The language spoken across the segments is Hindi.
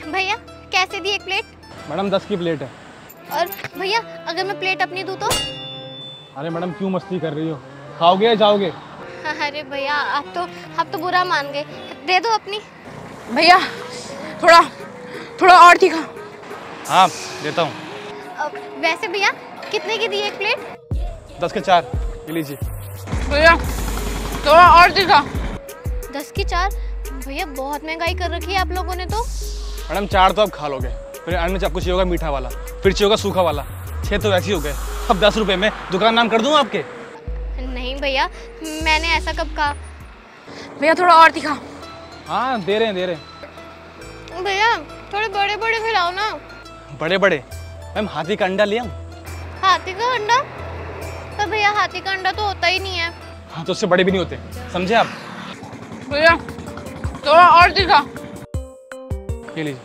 भैया कैसे दी एक प्लेट? मैडम 10 की प्लेट है। और भैया अगर मैं प्लेट अपनी दूँ तो? अरे मैडम क्यों मस्ती कर रही हो, खाओगे या जाओगे? अरे भैया आप तो बुरा मान गए, दे दो अपनी। भैया थोड़ा और तीखा। हाँ देता हूँ। वैसे भैया कितने की दी एक प्लेट? 10 के 4, ये लीजिए। भैया थोड़ा और तीखा। 10 की 4? भैया बहुत महंगाई कर रखी है आप लोगों ने तो। मैडम 4 तो आप खा लोगे, फिर अंत में आपको चाहिए होगा मीठा वाला, फिर चाहिए होगा सूखा वाला, 6 तो वैसे ही हो गए। अब 10 रुपए में दुकान नाम कर दूँ आपके? नहीं भैया, मैंने ऐसा कब कहा। भैया थोड़ा और तीखा। हाँ दे रहे हैं। भैया थोड़े बड़े बड़े खिलाओ ना। बड़े बड़े? मैम हाथी का अंडा ले आऊं? हाथी का अंडा? तो भैया हाथी का अंडा तो होता ही नहीं है। हाँ तो उससे बड़े भी नहीं होते, समझे आप? भैया थोड़ा और तीखा। ये लीजिए।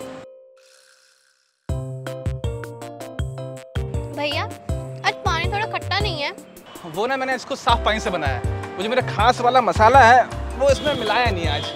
भैया आज पानी थोड़ा खट्टा नहीं है? वो ना मैंने इसको साफ पानी से बनाया है, वो जो मेरा खास वाला मसाला है वो इसमें मिलाया नहीं आज।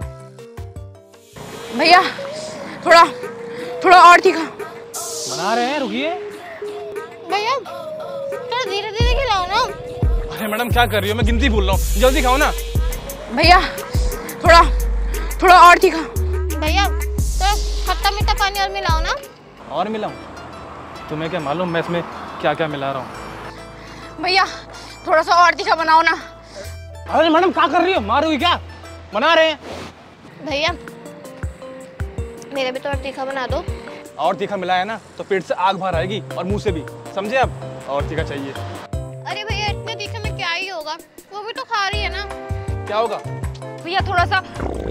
भैया थोड़ा और तीखा। बना रहे हैं, रुकिए। भैया थोड़ा धीरे धीरे खिलाओ ना। अरे मैडम क्या कर रही हो, मैं गिनती भूल रहा हूँ, जल्दी खाओ ना। भैया थोड़ा और तीखा। भैया थोड़ा खट्टा मीठा पानी और मिलाओ ना। और मिलाऊं? तुम्हें क्या मालूम मैं इसमें क्या क्या मिला रहा हूँ? भैया थोड़ा सा और तीखा बनाओ ना। अरे मैडम क्या कर रही हो, मारोगी क्या? बना रहे हैं। भैया मेरे भी थोड़ा तीखा बना दो। और तीखा मिलाया ना तो पेट से आग बाहर आएगी और मुंह से भी, समझे आप? और तीखा चाहिए। अरे भैया इतने तीखे में क्या ही होगा, वो भी तो खा रही है ना। क्या होगा? भैया थोड़ा सा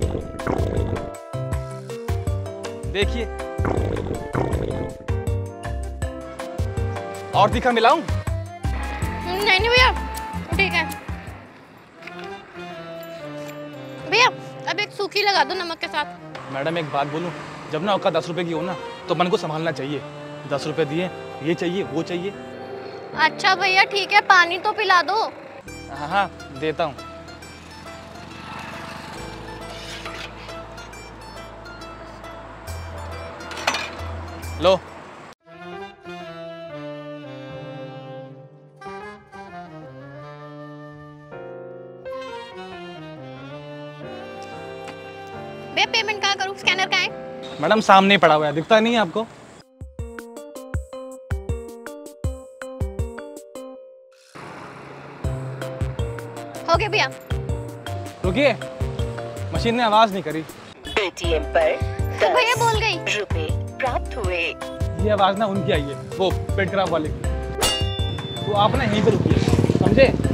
देखिए। और तीखा मिलाऊं? नहीं भैया ठीक है। भैया अब एक सूखी लगा दो नमक के साथ। मैडम एक बात बोलूं, जब ना औकात 10 रुपए की हो ना तो मन को संभालना चाहिए। 10 रुपए दिए, ये चाहिए वो चाहिए। अच्छा भैया ठीक है, पानी तो पिला दो। हाँ देता हूँ। लो। भैया पेमेंट कहाँ करूँ, स्कैनर कहाँ है? मैडम सामने ही पड़ा हुआ है, दिखता नहीं है आपको? हो गया भैया। रुकिए, मशीन ने आवाज नहीं करी। पेटीएम पर तो भैया बोल गई। रुपए प्राप्त हुए। ये आवाज ना उनकी आई है, वो पेट खराब वाले की। तो आप ना यहीं पे रुकिए, समझे?